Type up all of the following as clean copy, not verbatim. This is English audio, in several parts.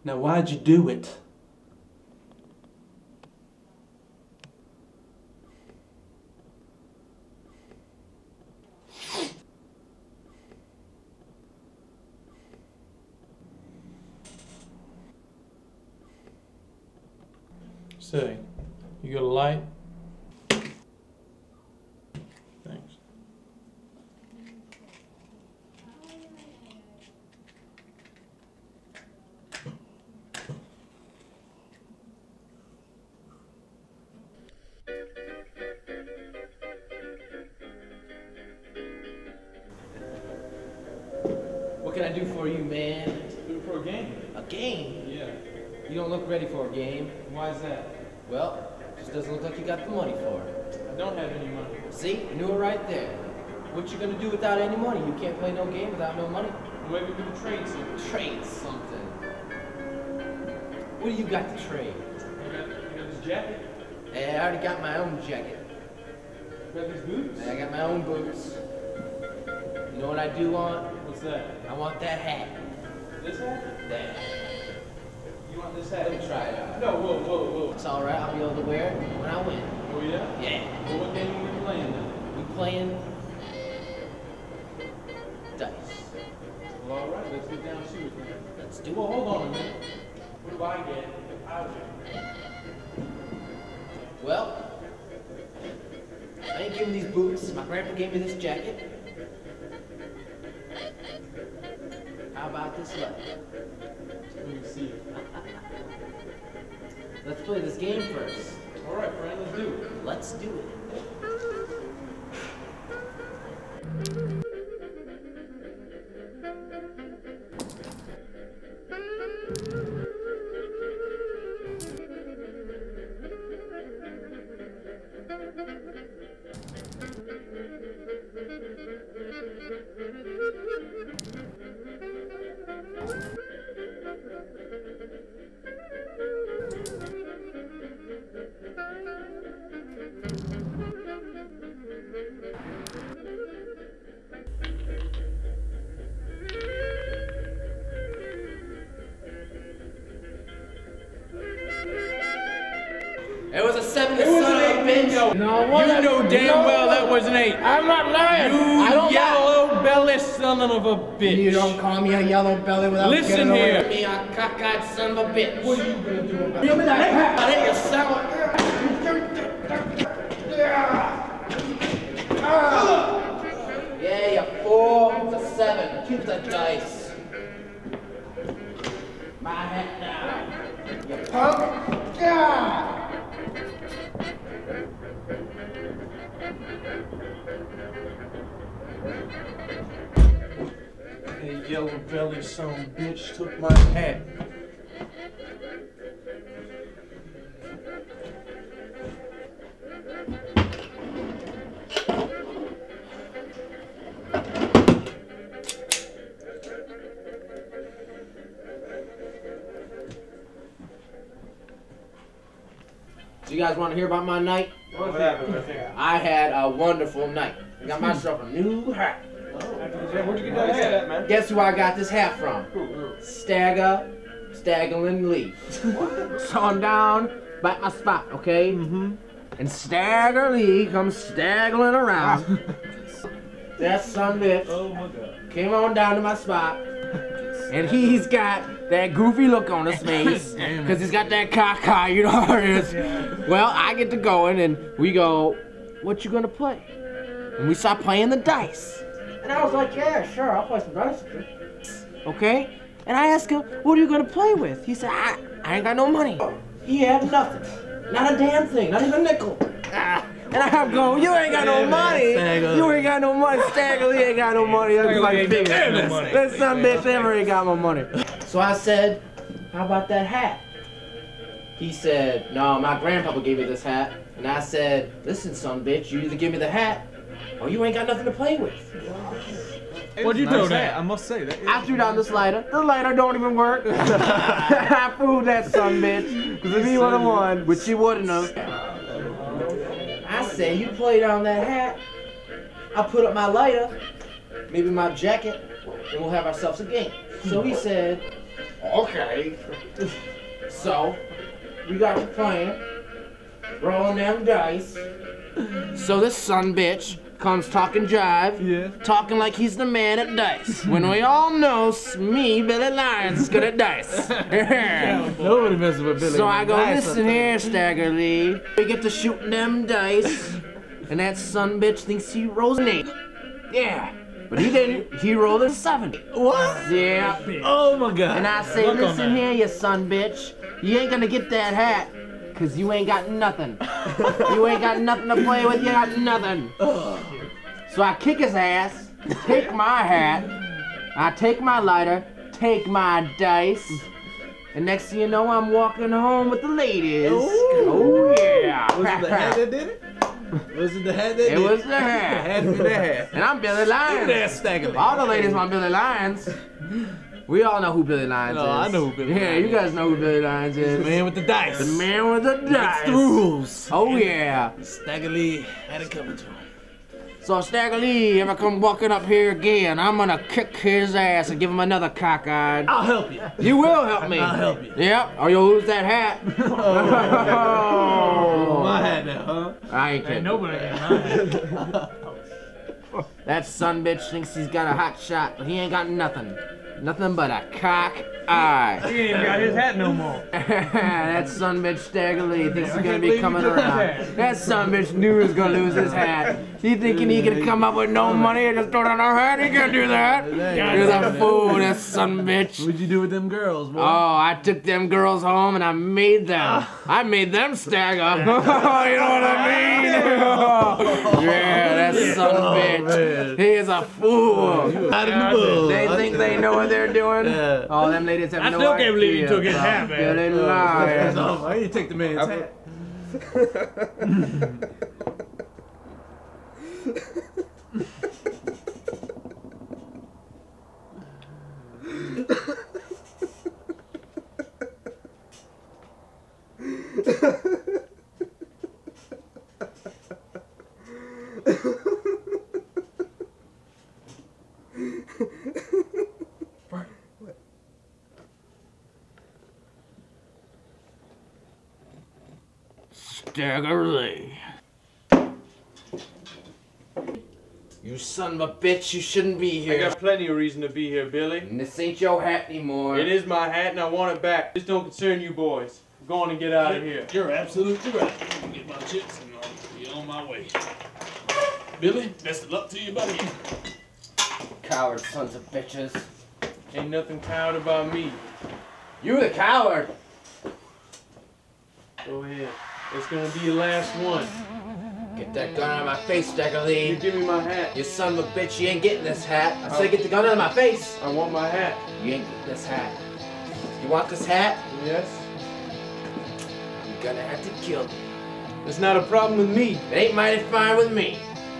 Now why'd you do it? Say, you got a light? Thanks. What can I do for you, man? Do it for a game. A game? Yeah. You don't look ready for a game. Why is that? Well, just doesn't look like you got the money for it. I don't have any money. See? I knew it right there. What you gonna do without any money? You can't play no game without no money. Maybe we can trade something. Trade something. What do you got to trade? You got this jacket? Hey, I already got my own jacket. You got these boots? I got my own boots. You know what I do want? What's that? I want that hat. This hat? That. You want this hat? Let me try it out. No, whoa. It's alright, I'll be able to wear it when I win. Oh yeah? Yeah. Well, what game are we playing then? We playing dice. Well, alright, let's get down to it then. Let's do it. Well, hold on a minute. What do I get if I win? Well, I ain't giving these boots. My grandpa gave me this jacket. How about this letter? Let me see it. Let's play this game first. Alright, friend, let's do it. Let's do it. It was a 7, It was son an of a 8, bitch. no. No, You know damn well that was an 8. I'm not lying. You I don't lie. yellow belly son of a bitch. You don't call me a yellow belly without Listen getting away here. with me, a cockeyed son of a bitch. What are you gonna do about it? Give me that hat. I think you're sour. Yeah, you 4 to 7. Keep the dice. My hat down. You punk. Yeah. Hey, yellow belly son of a bitch took my hat. So you guys want to hear about my night? What happened? I had a wonderful night. I got myself a new hat. Where'd you get that hat at, man? Guess who I got this hat from? Stagger Lee. So I'm down by my spot, okay? And Stagger Lee comes staggering around. That son of a bitch Oh my god. came on down to my spot. And he's got that goofy look on his face. Because he's got that caca, you know how it is. Well, I get to going and we go, what you gonna play? And we start playing the dice. And I was like, yeah, sure, I'll play some dice. Okay? And I asked him, what are you gonna play with? He said, I ain't got no money. He had nothing. Not a damn thing, not even a nickel. And I'm going, you ain't got no money. You ain't got no money. Stagger Lee ain't got no money. That's like big. That son of a bitch never ain't got my money. So I said, how about that hat? He said, no, my grandpapa gave me this hat. And I said, listen, son of a bitch, you either give me the hat or you ain't got nothing to play with. What'd you do that? I must say that. I threw down this lighter. The lighter don't even work. I fooled that son of a bitch. Because if he would have won, which he wouldn't have. I say, you play down that hat, I'll put up my lighter, maybe my jacket, and we'll have ourselves a game. So he said, Okay. So, we got the plan. Rolling them dice. So this son bitch comes talking jive, talking like he's the man at dice. When we all know me, Billy Lyons, is good at dice. Nobody messes with Billy. So I go, listen here, Stagger Lee. We get to shooting them dice, and that son bitch thinks he rolls an 8. Yeah, but he didn't. He rolled a 7. What? Yeah. Oh my God. And I say, listen here, you son bitch. You ain't gonna get that hat, cause you ain't got nothing. You ain't got nothing to play with, you got nothing. So I kick his ass, take my hat, I take my lighter, take my dice, and next thing you know, I'm walking home with the ladies. Ooh. Oh yeah. Was it the hat that did it? Was it the hat that did it? It was the hat. It had to be the hat. And I'm Billy Lyons. Look at that Stagger Lee. All the ladies want Billy Lyons. We all know who Billy Lyons is. I know who Billy Lyons is. Yeah, you guys know who Billy Lyons is. The man with the dice. The man with the dice. It's the rules. Oh yeah. Stagger Lee had it coming to him. So Stagger Lee ever come walking up here again, I'm gonna kick his ass and give him another cockeyed. I'll help you. You will help me. I'll help you. Yep, or you'll lose that hat. Oh, my hat now, huh? I ain't kidding. Ain't nobody got my hat. That son bitch thinks he's got a hot shot, but he ain't got nothing. Nothing but a cock eye. He ain't got his hat no more. That son bitch Stagger Lee thinks he's I gonna can't be believe coming he took his around. hat. That son bitch knew he was gonna lose his hat. He thinking he could come up with no money and just throw down our hat? He can't do that. He's a fool, that son bitch. What'd you do with them girls, boy? Oh, I took them girls home and I made them. I made them stagger. You know what I mean? Yeah, that son bitch. Man. He is a fool. Out of the bull. They think they know what they're doing. Yeah. Oh, them ladies have I no still idea. can't believe you took his hat, man. Yeah, they lie. Why you take the man's hat? Stagger Lee. You son of a bitch, you shouldn't be I here. got plenty of reason to be here, Billy. And this ain't your hat anymore. It is my hat and I want it back. This don't concern you boys. I'm going to get out of here. You're absolutely right. Let me get my chips and I'll be on my way. Billy, best of luck to you, buddy. Coward sons of bitches. Ain't nothing coward about me. You the coward. Go ahead. It's gonna be your last one. Get that gun out of my face, Stagger You Lee. give me my hat. You son of a bitch, you ain't getting this hat. I said get the gun out of my face. I want my hat. You ain't getting this hat. You want this hat? Yes? You're gonna have to kill me. It's not a problem with me. It ain't mighty fine with me.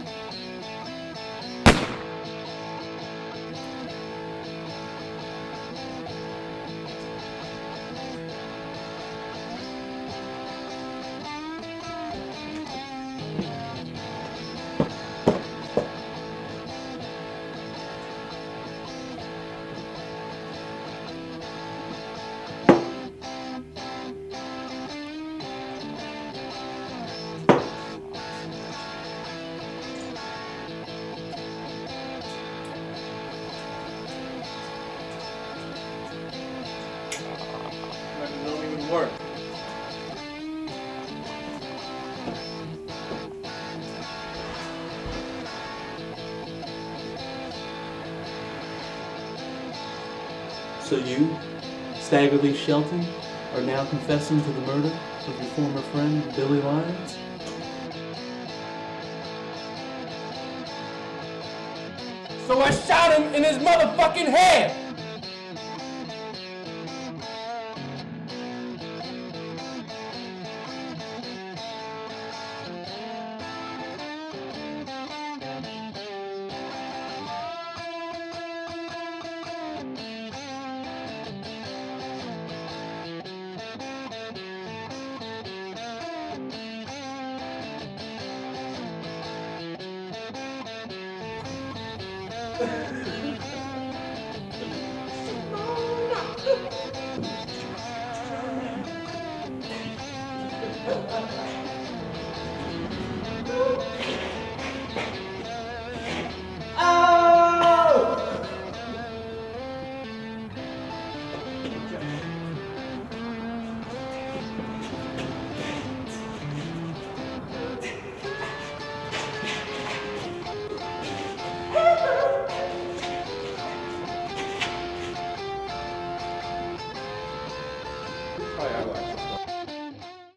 It don't even work. So you, Stagger Lee Shelton, are now confessing to the murder of your former friend, Billy Lyons? So I shot him in his motherfucking head!